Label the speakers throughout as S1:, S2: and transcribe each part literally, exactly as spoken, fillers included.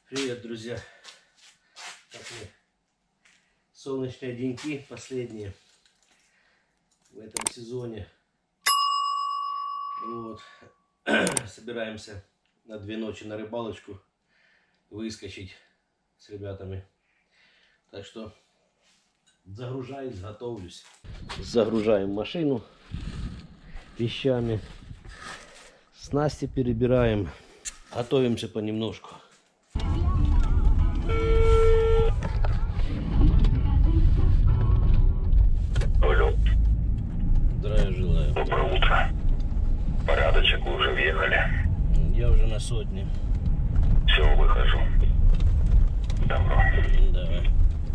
S1: Привет, друзья! Такие солнечные деньки, последние в этом сезоне. Вот. Собираемся на две ночи на рыбалочку выскочить с ребятами. Так что загружаюсь, готовлюсь. Загружаем машину вещами. Снасти перебираем. Готовимся понемножку. Здравия желаю.
S2: Доброе утро. Порядочек, вы уже въехали?
S1: Я уже на сотне.
S2: Все, выхожу. Добро.
S1: Давай.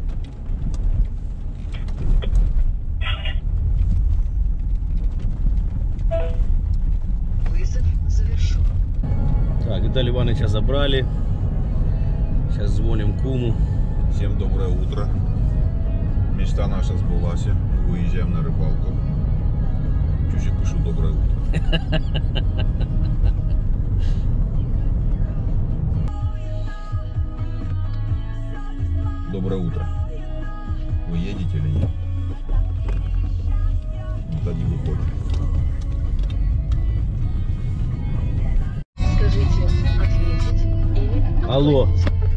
S3: Вызов завершен.
S1: Так, Виталия Ивановича забрали. Сейчас звоним куму.
S4: Всем доброе утро. Мечта наша сбылась. Выезжаем на рыбалку. Чуть-чуть пишу доброе утро. Доброе утро. Вы едете или нет? Ну, тогда выходим.
S3: Скажите, ответить или...
S1: Алло.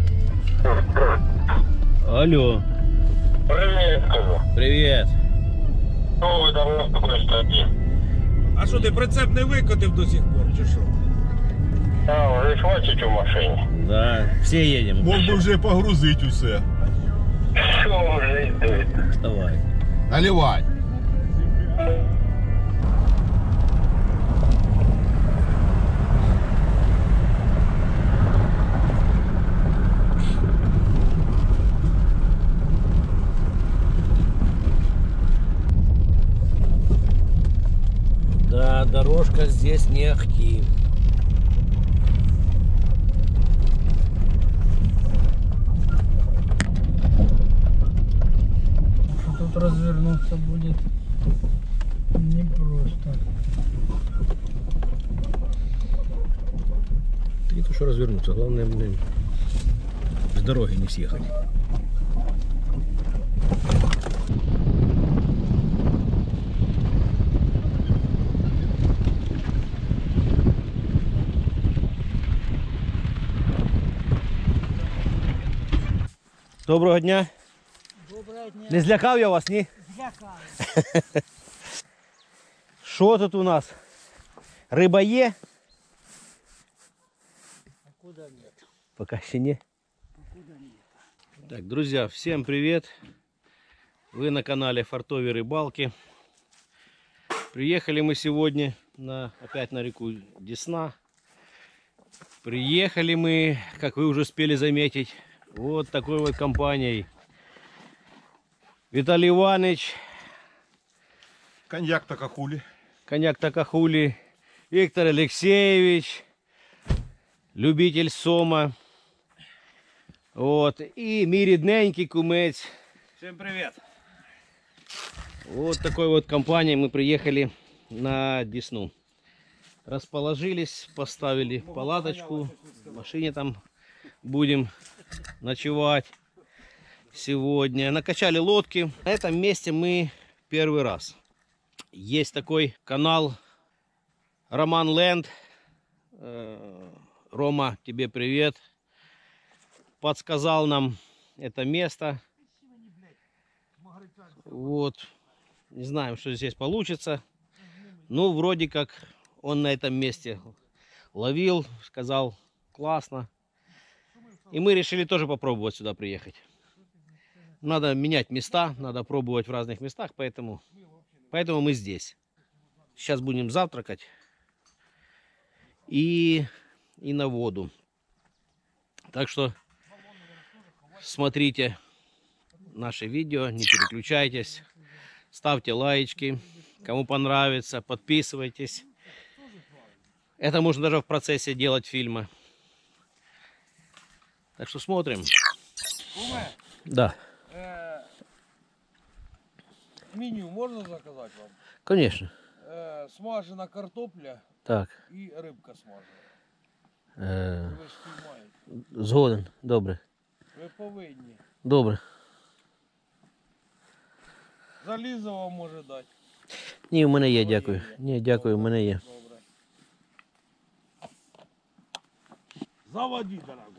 S1: Алло.
S2: Привет, скажу.
S1: Привет.
S2: Що ви давно в такої статті?
S5: А що, ти прицеп не викотив до сих пор, чи що?
S2: А, вже хватить у машині.
S1: Да, все едем.
S4: Мог би вже погрузити усе.
S2: Що вже йдете?
S1: Давай.
S4: Наливай.
S1: Да, дорожка здесь не ахти.
S6: Тут развернуться будет непросто.
S1: Не то, что развернуться, главное, блин, с дороги не съехать. Доброго дня.
S6: Доброго дня.
S1: Не злякав я вас, ні?
S6: Злякали.
S1: Що тут у нас? Риба є?
S6: А куда нет?
S1: Пока ще не.
S6: А куда нет?
S1: Так, друзья, всем привет! Вы на канале Фартовые рыбалки. Приехали мы сегодня на, опять на реку Десна. Приехали мы, как вы уже успели заметить, вот такой вот компанией. Виталий Иванович,
S4: Коньяк Такахули.
S1: коньяк Такахули, Виктор Алексеевич, любитель сома. Вот, и мій рідненький кумець.
S5: Всем привет.
S1: Вот такой вот компанией мы приехали на Десну. Расположились, поставили палаточку, в машине там будем ночевать сегодня. Накачали лодки. На этом месте мы первый раз. Есть такой канал Роман Ленд. Рома, тебе привет. Подсказал нам это место. Вот. Не знаем, что здесь получится. Ну, вроде как он на этом месте ловил, сказал, классно. И мы решили тоже попробовать сюда приехать. Надо менять места, надо пробовать в разных местах, поэтому, поэтому мы здесь. Сейчас будем завтракать и, и на воду. Так что смотрите наши видео, не переключайтесь, ставьте лайки, кому понравится, подписывайтесь. Это можно даже в процессе делать фильма. Так что смотрим.
S5: Куме,
S1: Да,
S5: э, меню можно заказать вам?
S1: конечно.
S5: Э, смажена картопля
S1: Так,
S5: и рыбка смажена.
S1: Е,
S5: Ви ж знімаєте.
S1: згоден, добре.
S5: Ви повинні.
S1: Добре.
S5: Залізо вам може дати.
S1: Ні, в мене є,
S5: Своє
S1: дякую.
S5: є.
S1: Ні, дякую, в мене є.
S5: Добре. Заводи, дорогой.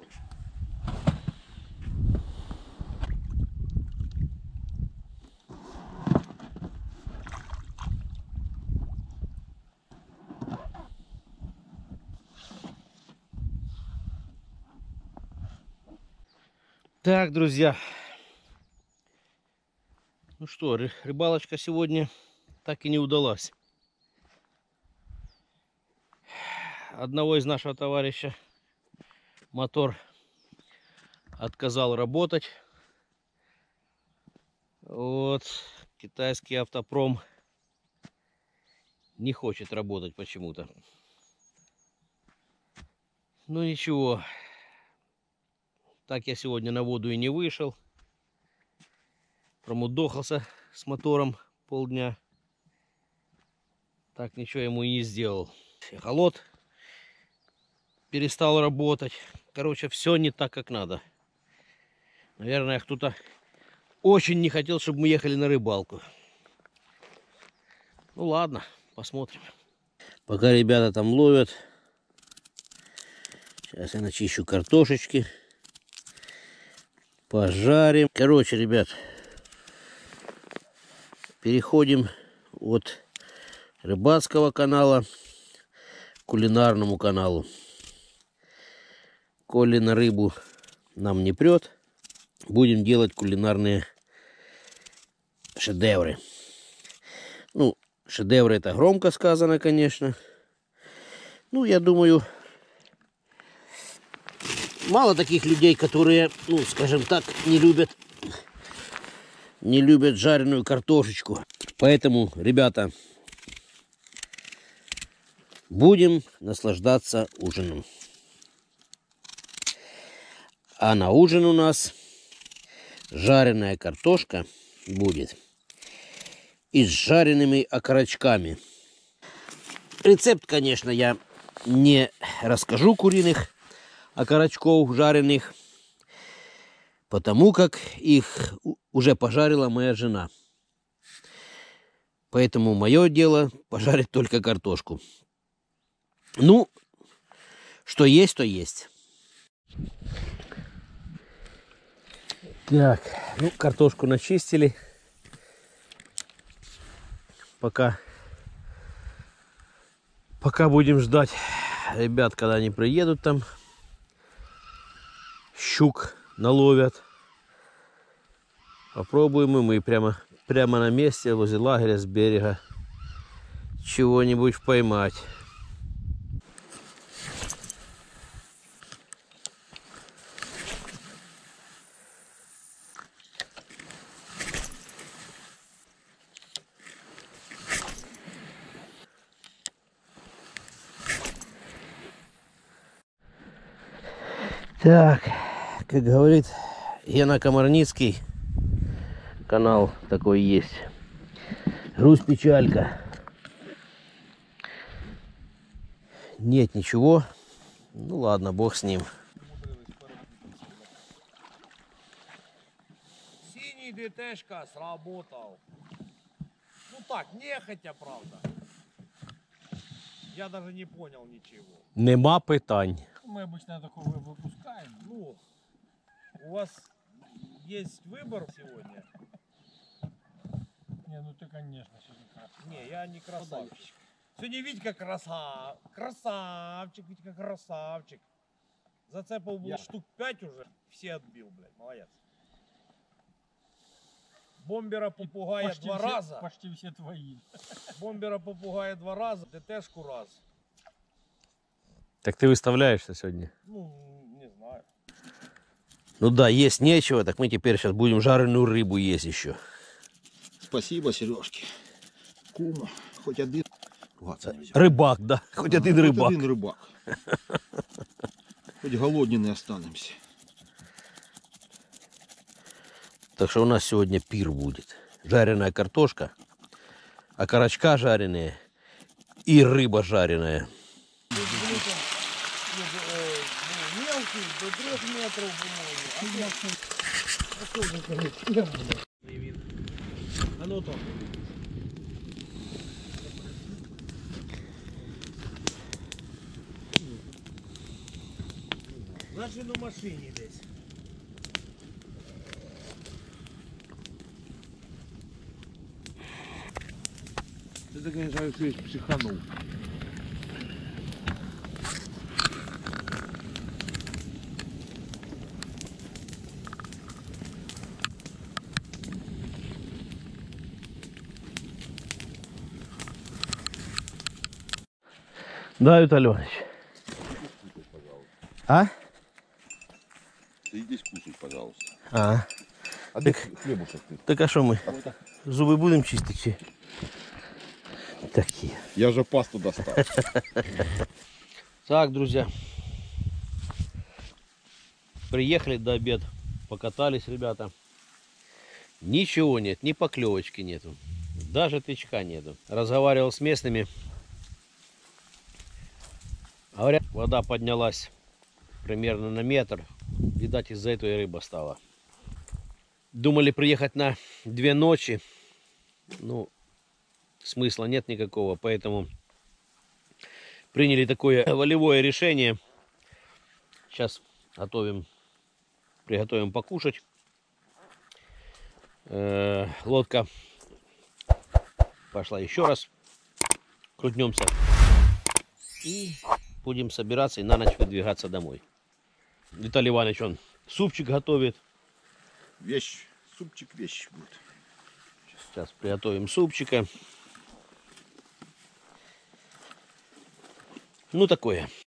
S1: Так, друзья. Ну что, ры- рыбалочка сегодня так и не удалась. Одного из нашего товарища мотор отказал работать. Вот, китайский автопром не хочет работать почему-то. Ну ничего. Так я сегодня на воду и не вышел. Промудохался с мотором полдня. Так ничего ему и не сделал. Эхолот перестал работать. Короче, все не так, как надо. Наверное, кто-то очень не хотел, чтобы мы ехали на рыбалку. Ну ладно, посмотрим. Пока ребята там ловят. Сейчас я начищу картошечки. Пожарим. Короче, ребят, переходим от рыбацкого канала к кулинарному каналу. Коли на рыбу нам не прет, будем делать кулинарные шедевры. Ну, шедевры это громко сказано, конечно. Ну, я думаю, мало таких людей, которые, ну, скажем так, не любят, не любят жареную картошечку. Поэтому, ребята, будем наслаждаться ужином. А на ужин у нас жареная картошка будет и с жареными окорочками. Рецепт, конечно, я не расскажу куриных окорочков жареных, потому как их уже пожарила моя жена. Поэтому мое дело пожарить только картошку. Ну, что есть, то есть. Так, ну, картошку начистили. Пока, пока будем ждать ребят, когда они приедут там. Щук наловят. Попробуем и мы прямо, прямо на месте, возле лагеря с берега, чего-нибудь поймать. Так, как говорит Гена Комарницкий, канал такой есть. Грусть, печалька. Нет ничего. Ну ладно, бог с ним.
S5: Синий ДТшка сработал. Ну так, нехотя, правда. Я даже не понял ничего.
S1: Нема питань.
S6: Мы обычно такого выпускаем.
S5: Ну, у вас есть выбор сегодня?
S6: Не, ну ты, конечно, сегодня красавчик.
S5: Не, я не красавчик. Сегодня Витька красав... красавчик, Витька красавчик. Зацепов было штук пять уже, все отбил, блядь, молодец. Бомбера попугая
S6: Почти
S5: два
S6: все-
S5: раза.
S6: Почти все твои.
S5: Бомбера попугая два раза, ДТшку раз.
S1: Так ты выставляешься сегодня?
S5: Ну, не знаю.
S1: Ну да, есть нечего, так мы теперь сейчас будем жареную рыбу есть еще.
S4: Спасибо, Сережки. Кума, хоть один. Ругаться нельзя.
S1: Рыбак, да, хоть один
S4: Хоть
S1: рыбак.
S4: один рыбак. Хоть голодні не останемся.
S1: Так что у нас сегодня пир будет. Жареная картошка, окорочка жареные и рыба жареная.
S5: Э, До трьох метрів, по-моєму.
S1: А ну то.
S5: Значить, на машині десь.
S4: Ты, конечно, весь психанул.
S1: Да, Виталий Иванович. А?
S4: Ты здесь кушай, пожалуйста.
S1: А.
S4: А где хлебушек ты?
S1: Так а что мы? Зубы будем чистить? Чи? Такие.
S4: Я же пасту достал.
S1: Так, друзья. Приехали до обеда. Покатались, ребята. Ничего нет, ни поклевочки нету. Даже тычка нету. Разговаривал с местными. Говорят, вода поднялась примерно на метр. Видать, из-за этого и рыба стала. Думали приехать на две ночи. Ну, смысла нет никакого. Поэтому приняли такое волевое решение. Сейчас готовим, приготовим покушать. Э, лодка пошла еще раз. Крутнемся. И будем собираться и на ночь выдвигаться домой. Виталий Иванович, он супчик готовит.
S4: Вещь, супчик вещь будет.
S1: Сейчас приготовим супчика. Ну, такое.